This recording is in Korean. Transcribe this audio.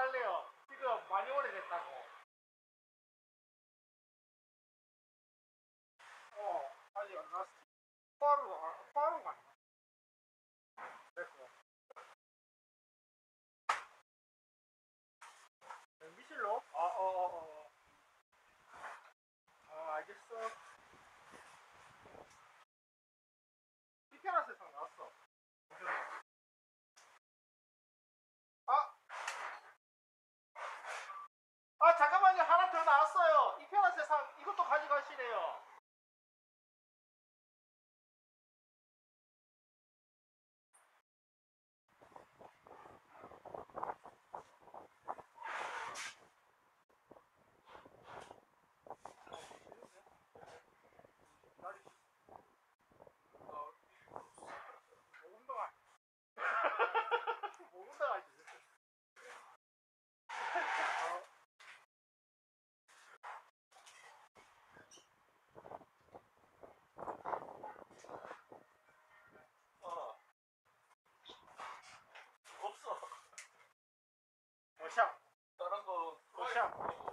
할래요? 지금 많이 오래됐다고. 아직 안 나왔어. 바로 가네. 됐고. 미실로? 알겠어. 피케라 세상 나왔어. 아, 잠깐만요. 하나 더 나왔어요. 이편한 세상 이것도 가져가시래요. 모금동아. 모금동아 있지. 없어. 오샵. 다른 거 오샵.